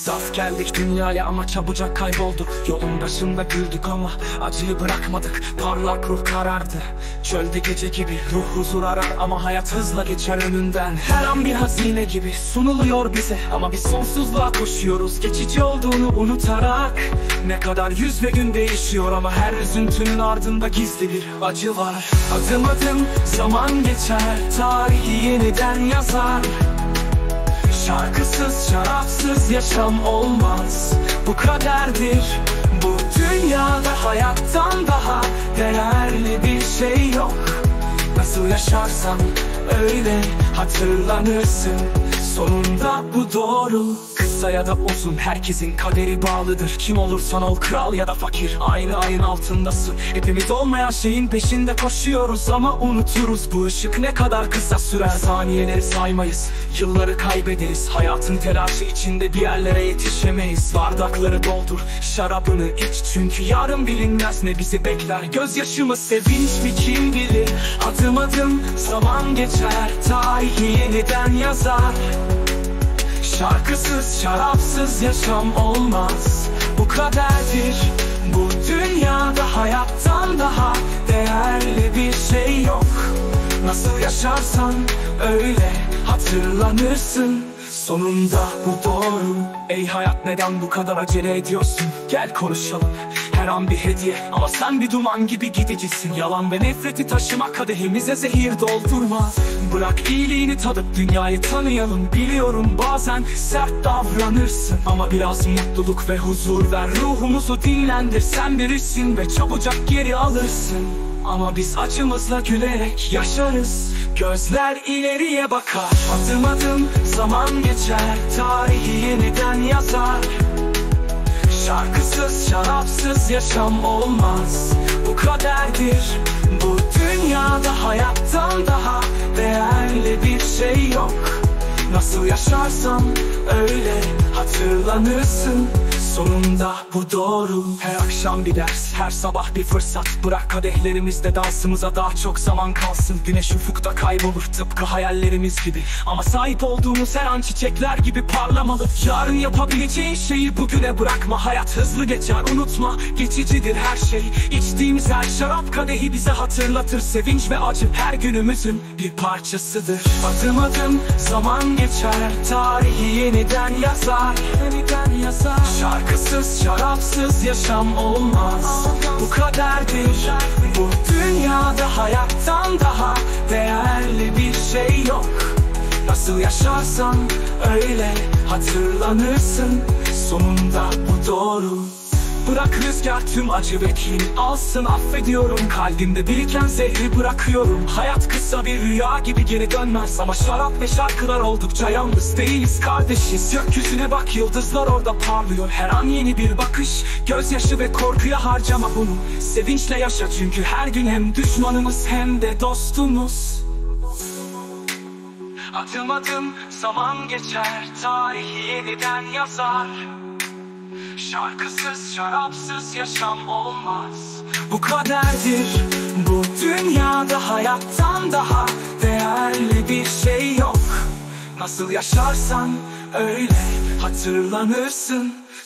Saf geldik dünyaya ama çabucak kaybolduk. Yolun başında güldük ama acıyı bırakmadık. Parlak ruh karardı çölde gece gibi. Ruh huzur arar ama hayat hızla geçer önünden. Her an bir hazine gibi sunuluyor bize ama biz sonsuzluğa koşuyoruz, geçici olduğunu unutarak. Ne kadar yüz ve gün değişiyor ama her üzüntünün ardında gizli bir acı var. Adım adım zaman geçer, tarihi yeniden yazar. Şarkısız, şarapsız yaşam olmaz. Bu kaderdir. Bu dünyada hayattan daha değerli bir şey yok. Nasıl yaşarsan öyle hatırlanırsın. Sonunda bu doğru. Kısa ya da uzun herkesin kaderi bağlıdır. Kim olursan ol, kral ya da fakir, aynı ayın altındasın. Hepimiz olmayan şeyin peşinde koşuyoruz ama unuturuz bu ışık ne kadar kısa sürer. Saniyeleri saymayız, yılları kaybederiz. Hayatın telaşı içinde bir yerlere yetişemeyiz. Bardakları doldur, şarabını iç, çünkü yarın bilinmez ne bizi bekler. Gözyaşımız sevinç mi kim bilir. Adım adım zaman geçer, tarihi yeniden yazar. Şarkısız, şarapsız yaşam olmaz. Bu kaderdir. Bu dünyada hayattan daha değerli bir şey yok. Nasıl yaşarsan öyle hatırlanırsın. Sonunda bu doğru. Ey hayat, neden bu kadar acele ediyorsun? Gel konuşalım. Her an bir hediye ama sen bir duman gibi gidicisin. Yalan ve nefreti taşıma kadehimize zehir doldurma. Bırak iyiliğini tadıp dünyayı tanıyalım. Biliyorum bazen sert davranırsın ama biraz mutluluk ve huzur ver. Ruhumuzu dinlendir, sen birisin ve çabucak geri alırsın. Ama biz acımızla gülerek yaşarız. Gözler ileriye bakar. Adım adım zaman geçer, tarihi yeniden yazar. Şarkısız, şarapsız yaşam olmaz. Bu kaderdir. Bu dünyada hayattan daha değerli bir şey yok. Nasıl yaşarsan öyle hatırlanırsın. Sonunda bu doğru. Her akşam bir ders, her sabah bir fırsat. Bırak kadehlerimizde dansımıza daha çok zaman kalsın. Güneş ufukta kaybolur tıpkı hayallerimiz gibi. Ama sahip olduğumuz her an çiçekler gibi parlamalı. Yarın yapabileceğin şeyi bugüne bırakma. Hayat hızlı geçer, unutma, geçicidir her şey. İçtiğimiz her şarap kadehi bize hatırlatır. Sevinç ve acı her günümüzün bir parçasıdır. Adım adım zaman geçer, tarihi yeniden yazar. Yeniden yazar. Şarkısız, şarapsız yaşam olmaz. Bu kaderdir. Bu dünyada hayattan daha değerli bir şey yok. Nasıl yaşarsan öyle hatırlanırsın. Sonunda bu doğru. Bırak rüzgar tüm acı ve kin alsın, affediyorum. Kalbimde biriken zehri bırakıyorum. Hayat kısa bir rüya gibi geri dönmez ama şarap ve şarkılar oldukça yalnız değiliz, kardeşiz. Gökyüzüne bak, yıldızlar orada parlıyor. Her an yeni bir bakış, gözyaşı ve korkuya harcama bunu. Sevinçle yaşa, çünkü her gün hem düşmanımız hem de dostumuz. Adım adım zaman geçer, tarihi yeniden yazar. Şarkısız, şarapsız yaşam olmaz. Bu kaderdir. Bu dünyada hayattan daha değerli bir şey yok. Nasıl yaşarsan öyle hatırlanırsın.